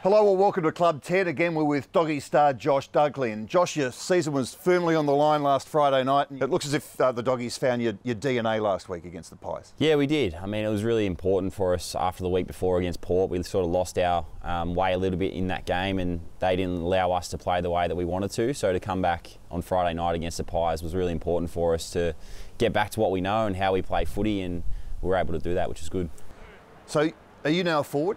Hello, well, welcome to Club 10. Again, we're with Doggy star Josh Dunkley. And Josh, your season was firmly on the line last Friday night. And it looks as if the Doggies found your DNA last week against the Pies. Yeah, we did. I mean, it was really important for us after the week before against Port. We sort of lost our way a little bit in that game, and they didn't allow us to play the way that we wanted to. So to come back on Friday night against the Pies was really important for us to get back to what we know and how we play footy, and we were able to do that, which is good. So, are you now a forward?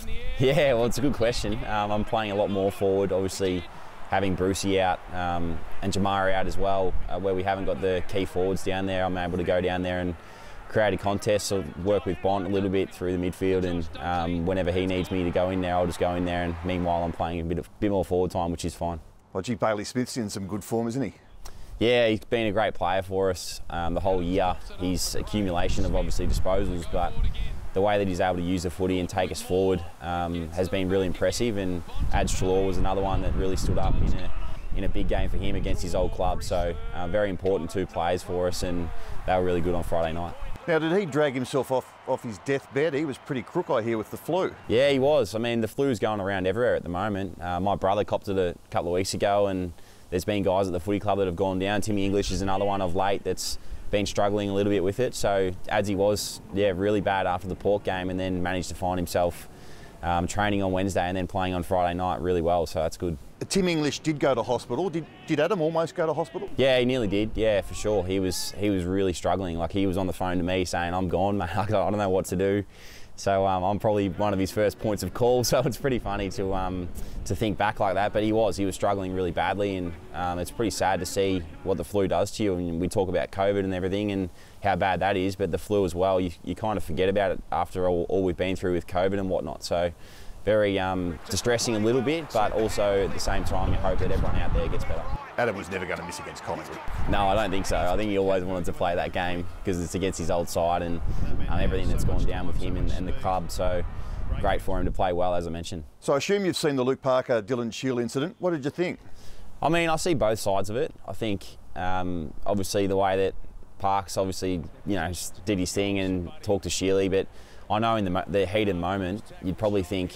Yeah, well, it's a good question. I'm playing a lot more forward, obviously having Brucey out and Jamari out as well, where we haven't got the key forwards down there. I'm able to go down there and create a contest or work with Bont a little bit through the midfield, and whenever he needs me to go in there, I'll just go in there, and meanwhile I'm playing a bit more forward time, which is fine. Well, gee, Bailey Smith's in some good form, isn't he? Yeah, he's been a great player for us the whole year. His accumulation of obviously disposals, but the way that he's able to use the footy and take us forward has been really impressive, and Treloar was another one that really stood up in a big game for him against his old club. So very important two players for us, and they were really good on Friday night. Now, did he drag himself off his deathbed? He was pretty crook, I hear, with the flu. Yeah, he was. I mean, the flu's going around everywhere at the moment. My brother copped it a couple of weeks ago, and there's been guys at the footy club that have gone down. Timmy English is another one of late that's been struggling a little bit with it. So Adsy was, really bad after the Port game, and then managed to find himself training on Wednesday and then playing on Friday night really well, so that's good. Tim English did go to hospital. Did Adam almost go to hospital? Yeah, he nearly did. Yeah, for sure. He was really struggling. Like, he was on the phone to me saying, "I'm gone, mate. I don't know what to do." So I'm probably one of his first points of call. So it's pretty funny to think back like that. But he was struggling really badly, and it's pretty sad to see what the flu does to you. And we talk about COVID and everything and how bad that is, but the flu as well, you kind of forget about it after all we've been through with COVID and whatnot. So very distressing a little bit, but also at the same time, you hope that everyone out there gets better. Adam was never going to miss against Collingwood. No, I don't think so. I think he always wanted to play that game because it's against his old side, and everything that's gone down with him and the club. So great for him to play well, as I mentioned. So I assume you've seen the Luke Parker, Dylan Shield incident. What did you think? I mean, I see both sides of it. I think obviously the way that Parks obviously did his thing and talked to Shealy, but I know in the heat of the moment, you'd probably think,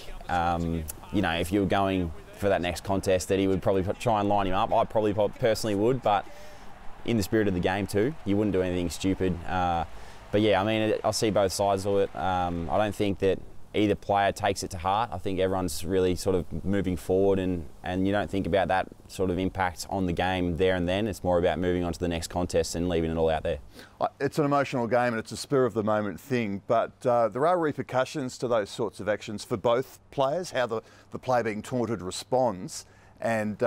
if you were going for that next contest, that he would probably try and line him up. I probably personally would, but in the spirit of the game too, you wouldn't do anything stupid. But yeah, I mean, I see both sides of it. I don't think that either player takes it to heart. I think everyone's really sort of moving forward, and you don't think about that sort of impact on the game there and then. It's more about moving on to the next contest and leaving it all out there. It's an emotional game and it's a spur of the moment thing, but there are repercussions to those sorts of actions for both players, how the player being taunted responds, and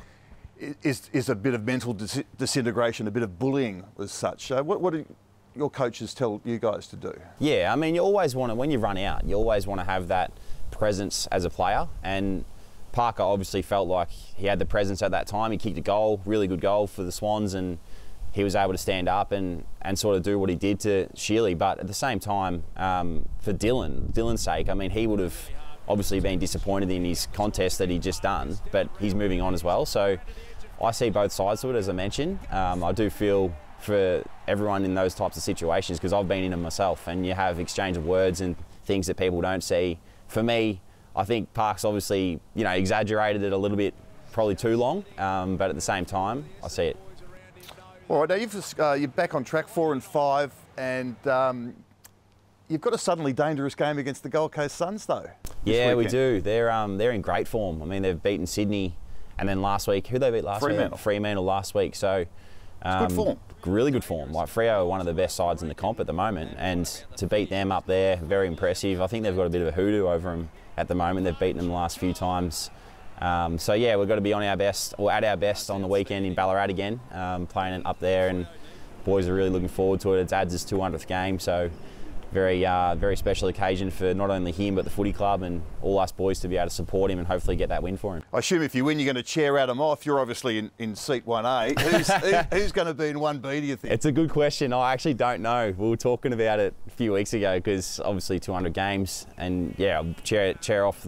is a bit of mental disintegration, a bit of bullying as such. What do your coaches tell you guys to do? Yeah, I mean, you always want to, when you run out, you always want to have that presence as a player, and Parker obviously felt like he had the presence at that time. He kicked a goal, really good goal for the Swans, and he was able to stand up and sort of do what he did to Shealy. But at the same time, for Dylan's sake, I mean, he would have obviously been disappointed in his contest that he just done, but he's moving on as well. So I see both sides to it, as I mentioned. I do feel for everyone in those types of situations, because I've been in them myself, and you have exchange of words and things that people don't see. For me, I think Parks obviously, exaggerated it a little bit, probably too long, but at the same time, I see it. All right, now you're back on track 4 and 5, and you've got a suddenly dangerous game against the Gold Coast Suns, though. Yeah, we do. They're in great form. I mean, they've beaten Sydney, and then last week, who they beat last week? Fremantle last week. So good form. Really good form. Like, Freo are one of the best sides in the comp at the moment, and to beat them up there, very impressive. I think they've got a bit of a hoodoo over them at the moment. They've beaten them the last few times. So yeah, we've got to be on our best, or at our best, on the weekend in Ballarat again, playing it up there, and boys are really looking forward to it. It's Ads' 200th game, so very special occasion for not only him but the footy club and all us boys to be able to support him and hopefully get that win for him. I assume if you win, you're going to chair Adam off. You're obviously in seat 1A. Who's going to be in 1B, do you think? It's a good question. I actually don't know. We were talking about it a few weeks ago, because obviously 200 games, and yeah, I'll chair off the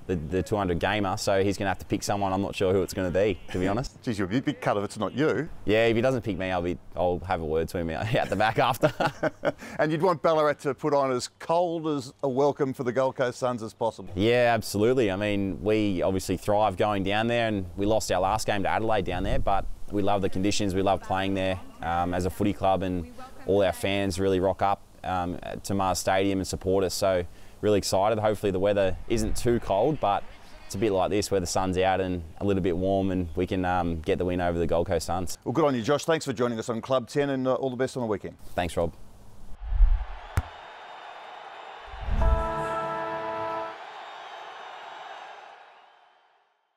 the 200 gamer, so he's going to have to pick someone. I'm not sure who it's going to be, to be honest. Geez, you'll be a big cut if it's not you. Yeah, if he doesn't pick me, I'll have a word to him out the back after. And you'd want Ballarat to put on as cold as a welcome for the Gold Coast Suns as possible. Yeah, absolutely. I mean, we obviously thrive going down there, and we lost our last game to Adelaide down there, but we love the conditions. We love playing there as a footy club, and all our fans really rock up to Mars Stadium and support us. So really excited. Hopefully the weather isn't too cold, but it's a bit like this where the sun's out and a little bit warm, and we can get the win over the Gold Coast Suns. Well, good on you, Josh. Thanks for joining us on Club 10, and all the best on the weekend. Thanks, Rob.